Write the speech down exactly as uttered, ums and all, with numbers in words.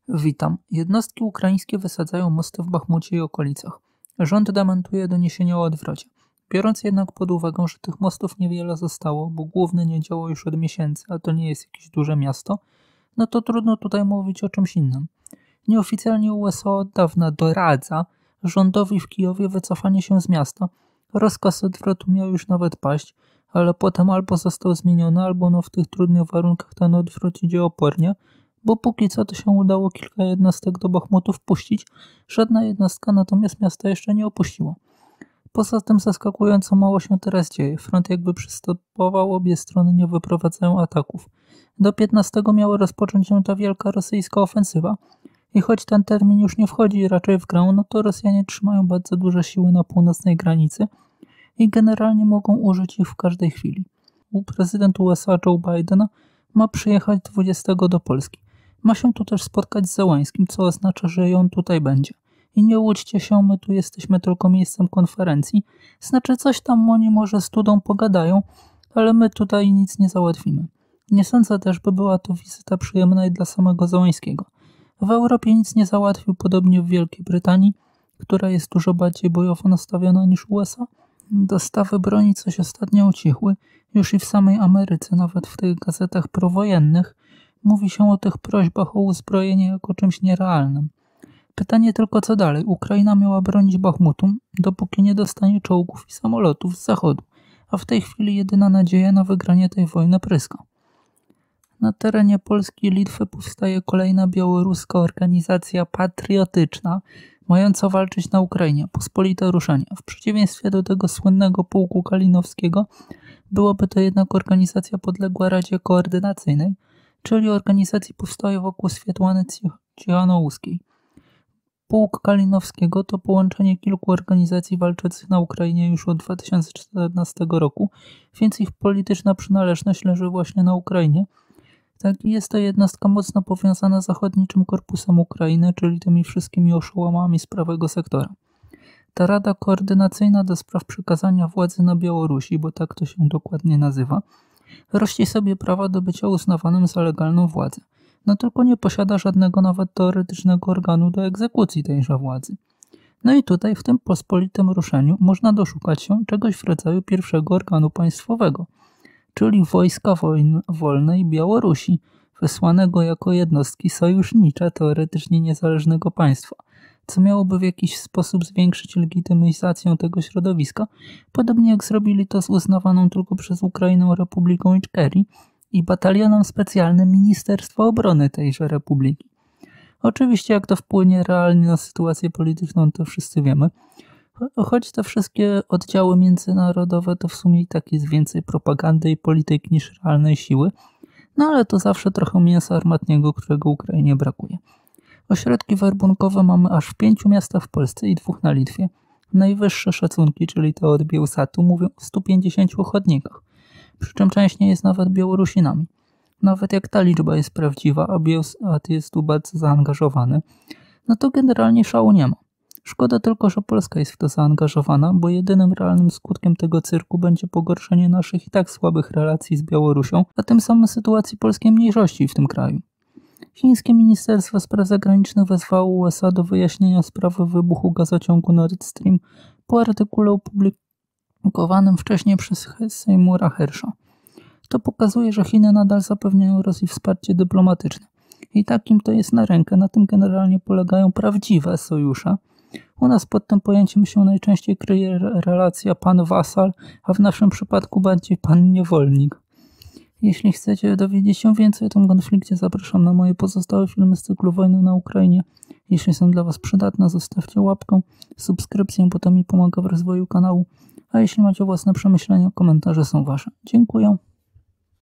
Witam. Jednostki ukraińskie wysadzają mosty w Bachmucie i okolicach. Rząd dementuje doniesienia o odwrocie. Biorąc jednak pod uwagę, że tych mostów niewiele zostało, bo główny nie działa już od miesięcy, a to nie jest jakieś duże miasto, no to trudno tutaj mówić o czymś innym. Nieoficjalnie U S A od dawna doradza rządowi w Kijowie wycofanie się z miasta. Rozkaz odwrotu miał już nawet paść, ale potem albo został zmieniony, albo no w tych trudnych warunkach ten odwrót idzie opornie, bo póki co to się udało kilka jednostek do Bachmutu wpuścić, żadna jednostka natomiast miasta jeszcze nie opuściła. Poza tym zaskakująco mało się teraz dzieje. Front jakby przystopował, obie strony nie wyprowadzają ataków. Do piętnastego miała rozpocząć się ta wielka rosyjska ofensywa i choć ten termin już nie wchodzi raczej w grę, no to Rosjanie trzymają bardzo duże siły na północnej granicy i generalnie mogą użyć ich w każdej chwili. Prezydent U S A Joe Biden ma przyjechać dwudziestego do Polski. Ma się tu też spotkać z Zełańskim, co oznacza, że on tutaj będzie. I nie łudźcie się, my tu jesteśmy tylko miejscem konferencji. Znaczy coś tam oni może z Dudą pogadają, ale my tutaj nic nie załatwimy. Nie sądzę też, by była to wizyta przyjemna i dla samego Zełańskiego. W Europie nic nie załatwił, podobnie w Wielkiej Brytanii, która jest dużo bardziej bojowo nastawiona niż U S A. Dostawy broni coś ostatnio ucichły. Już i w samej Ameryce, nawet w tych gazetach prowojennych, mówi się o tych prośbach o uzbrojenie jako czymś nierealnym. Pytanie tylko co dalej. Ukraina miała bronić Bachmutu, dopóki nie dostanie czołgów i samolotów z zachodu, a w tej chwili jedyna nadzieja na wygranie tej wojny pryska. Na terenie Polski i Litwy powstaje kolejna białoruska organizacja patriotyczna, mająca walczyć na Ukrainie, pospolite ruszenie. W przeciwieństwie do tego słynnego pułku kalinowskiego, byłaby to jednak organizacja podległa Radzie Koordynacyjnej, czyli organizacji powstałej wokół Swiatłany Cichanołuskiej. Pułk Kalinowskiego to połączenie kilku organizacji walczących na Ukrainie już od dwa tysiące czternastego roku, więc ich polityczna przynależność leży właśnie na Ukrainie. Tak, jest to jednostka mocno powiązana z Zachodniczym Korpusem Ukrainy, czyli tymi wszystkimi oszołomami z prawego sektora. Ta Rada Koordynacyjna do spraw przekazania władzy na Białorusi, bo tak to się dokładnie nazywa, rości sobie prawa do bycia uznawanym za legalną władzę. No tylko nie posiada żadnego nawet teoretycznego organu do egzekucji tejże władzy. No i tutaj w tym pospolitym ruszeniu można doszukać się czegoś w rodzaju pierwszego organu państwowego, czyli Wojska Wojn Wolnej Białorusi, wysłanego jako jednostki sojusznicze teoretycznie niezależnego państwa, co miałoby w jakiś sposób zwiększyć legitymizację tego środowiska, podobnie jak zrobili to z uznawaną tylko przez Ukrainę Republiką Iczkerii i batalionem specjalnym Ministerstwa Obrony tejże republiki. Oczywiście jak to wpłynie realnie na sytuację polityczną, to wszyscy wiemy. Choć te wszystkie oddziały międzynarodowe to w sumie i tak jest więcej propagandy i polityki niż realnej siły, no ale to zawsze trochę mięsa armatniego, którego Ukrainie brakuje. Ośrodki werbunkowe mamy aż w pięciu miastach w Polsce i dwóch na Litwie. Najwyższe szacunki, czyli te od Bielsatu, mówią o stu pięćdziesięciu ochotnikach, przy czym część nie jest nawet Białorusinami. Nawet jak ta liczba jest prawdziwa, a Bielsat jest tu bardzo zaangażowany, no to generalnie szału nie ma. Szkoda tylko, że Polska jest w to zaangażowana, bo jedynym realnym skutkiem tego cyrku będzie pogorszenie naszych i tak słabych relacji z Białorusią, a tym samym sytuacji polskiej mniejszości w tym kraju. Chińskie Ministerstwo Spraw Zagranicznych wezwało U S A do wyjaśnienia sprawy wybuchu gazociągu Nord Stream po artykule opublikowanym wcześniej przez Seymoura Hersha. To pokazuje, że Chiny nadal zapewniają Rosji wsparcie dyplomatyczne. I takim to jest na rękę, na tym generalnie polegają prawdziwe sojusze. U nas pod tym pojęciem się najczęściej kryje relacja pan-wasal, a w naszym przypadku bardziej pan-niewolnik. Jeśli chcecie dowiedzieć się więcej o tym konflikcie, zapraszam na moje pozostałe filmy z cyklu Wojny na Ukrainie. Jeśli są dla Was przydatne, zostawcie łapkę, subskrypcję, bo to mi pomaga w rozwoju kanału. A jeśli macie własne przemyślenia, komentarze są Wasze. Dziękuję.